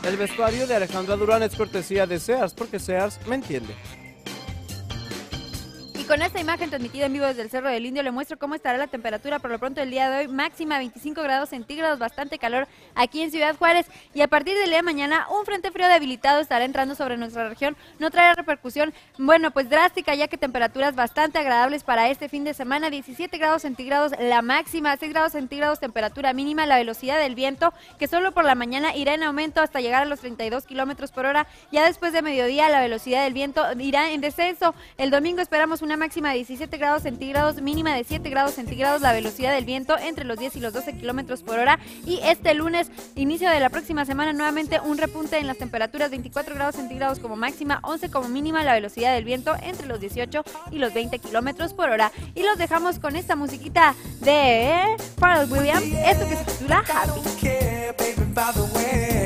El vestuario de Alejandra Durán es cortesía de Sears, porque Sears me entiende. Y con esta imagen transmitida en vivo desde el Cerro del Indio le muestro cómo estará la temperatura por lo pronto el día de hoy. Máxima 25 grados centígrados, bastante calor aquí en Ciudad Juárez. Y a partir del día de mañana un frente frío debilitado estará entrando sobre nuestra región. No traerá repercusión, bueno, pues drástica, ya que temperaturas bastante agradables para este fin de semana. 17 grados centígrados la máxima, 6 grados centígrados temperatura mínima. La velocidad del viento, que solo por la mañana irá en aumento hasta llegar a los 32 kilómetros por hora. Ya después de mediodía la velocidad del viento irá en descenso. El domingo esperamos una máxima de 17 grados centígrados, mínima de 7 grados centígrados, la velocidad del viento entre los 10 y los 12 kilómetros por hora. Y este lunes, inicio de la próxima semana, nuevamente un repunte en las temperaturas, 24 grados centígrados como máxima, 11 como mínima, la velocidad del viento entre los 18 y los 20 kilómetros por hora. Y los dejamos con esta musiquita de Pharrell Williams, esto que se titula Happy.